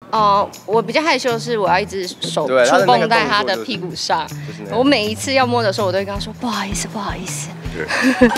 我比较害羞的是，我要一直手触碰在他的屁股上。我每一次要摸的时候，我都会跟他说不好意思，不好意思。对。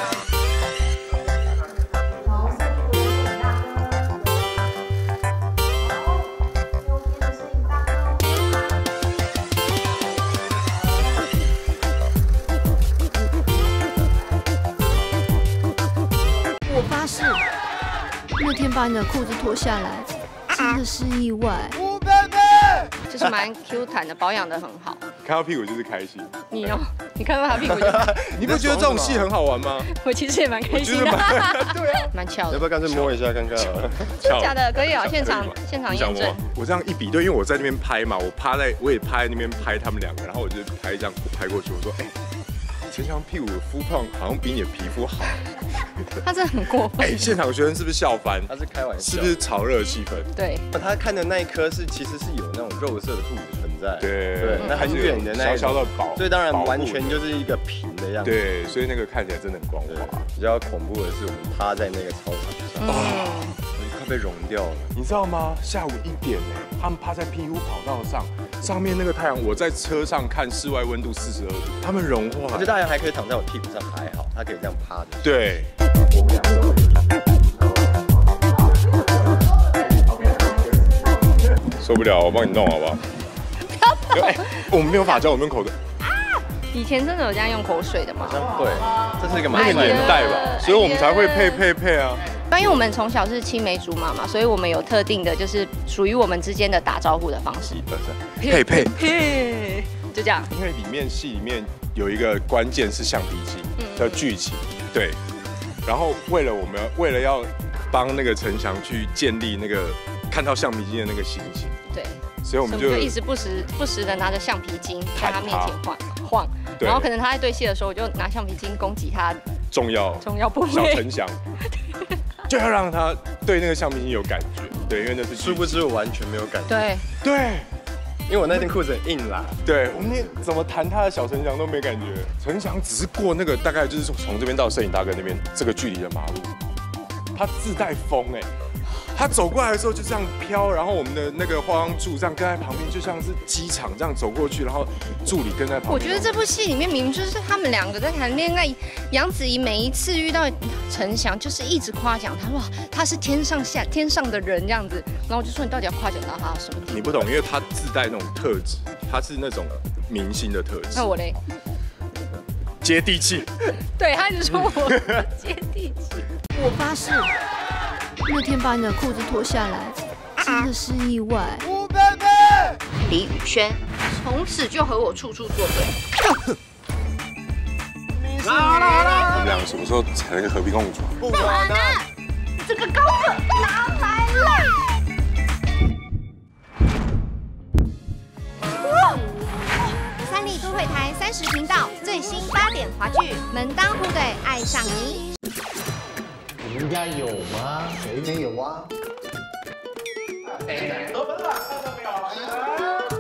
我发誓，那天把你的裤子脱下来，真的是意外。 就是蛮 Q 弹的，保养的很好。 看到屁股就是开心。 你哦，你看到他屁股就…… 你不觉得这种戏很好玩吗？ 我其实也蛮开心的。对啊，蛮翘的。 要不要干脆摸一下看看？ 真的假的？可以啊，现场验证。 我这样一比对，因为我在那边拍嘛，我也趴在那边拍他们两个，然后我就拍这样拍过去，我说陈翔屁股的肤况好像比你的皮肤好。 他真的很过分。 现场学生是不是笑翻？ 他是开玩笑， 是不是炒热气氛？ 对。 他看的那一颗其实是有那种肉色的兔子存在。 对， 那很远的那小小的保， 所以当然完全就是一个平的样子。 对，所以那个看起来真的很光滑。 比较恐怖的是我们趴在那个操场上，快被融掉了。 你知道吗？下午1点他们趴在 PU 跑道上面那个太阳，我在车上看室外温度42度，他们融化。 我觉得太阳还可以躺在我屁股上，还好，它可以这样趴着。 对。受不了，我帮你弄好不好？不要动！我们没有发胶，我们用口水。 以前真的有这样用口水的吗？ 好像会，这是一个那个年代吧，所以我们才会配啊。 因为我们从小是青梅竹马嘛，所以我们有特定的，就是属于我们之间的打招呼的方式。 配， 就这样。 因为戏里面有一个关键是橡皮筋的剧情，对。然后为了要帮那个陈翔去建立那个看到橡皮筋的那个心情， 对， 所以我们就一直不时的拿着橡皮筋在他面前晃，然后可能他在对戏的时候，我就拿橡皮筋攻击他重要部位小陈翔，就要让他对那个橡皮筋有感觉，对，因为那是殊不知我完全没有感觉， 对。 因为我那件裤子很硬啦， 对我们怎么弹他的小陈翔都没感觉，陈翔只是过那个大概就是从这边到摄影大哥那边这个距离的马路，他自带风他走过来的时候就这样飘，然后我们的那个化妆助这样跟在旁边，就像是机场这样走过去，然后助理跟在旁边。 我觉得这部戏里面明明就是他们两个在谈恋爱，杨紫怡每一次遇到陈翔就是一直夸奖他，哇，他是天上的人这样子，然后我就说你到底要夸奖到他什么地方？ 你不懂，因为他自带那种特质，他是那种明星的特质。 那我嘞？ 接地气。 对，他一直说我接地气。 我发誓。那天把你的裤子脱下来，真的是意外。 李宇轩从此就和我处处作对。 我们两个什么时候才能和平共处？ 不可能！这个高个拿来了。三立都会台30频道最新8点华剧《门当户对爱上你》。 你们家有吗？ 谁没有啊？ 得分了，看到没有？